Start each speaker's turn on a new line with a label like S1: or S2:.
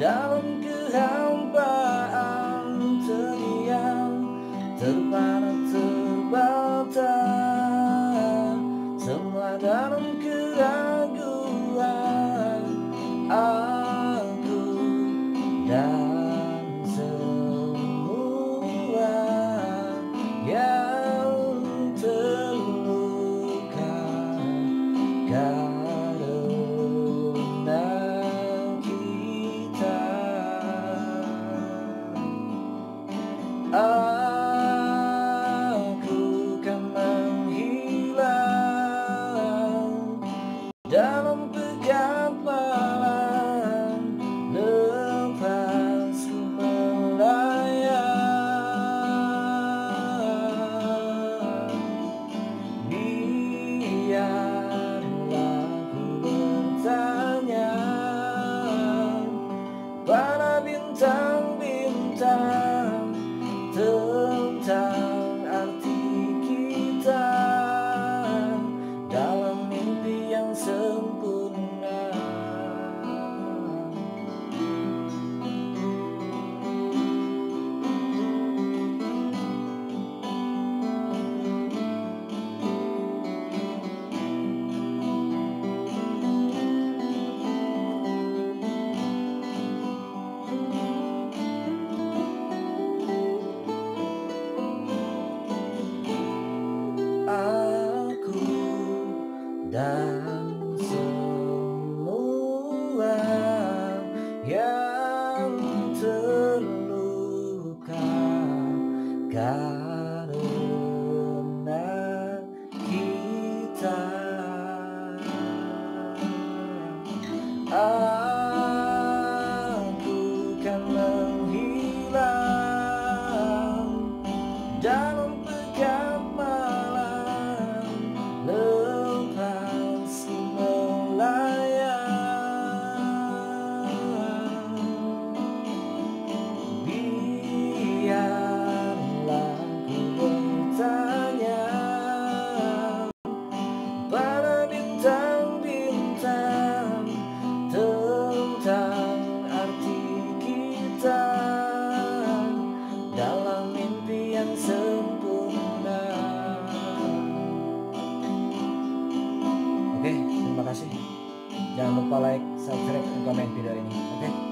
S1: dalam kehampaan terngiang, terpana terbata, semua dalam keraguan. Aku dan semua yang terluka karena kita. Aku kan menghilang dalam pekat malam, lepas ku melayang. Biarlah ku bertanya pada bintang-bintang tentang arti kita dalam mimpi yang sempurna. Aku dan semua yang terluka karena kita. Aku kan menghilang dalam pekat malam, lepas ku melayang. Biarlah ku bertanya pada bintang-bintang tentang arti kita dalam mimpi yang sempurna. Oke, terima kasih. Jangan lupa like, subscribe, dan komen video ini. Oke.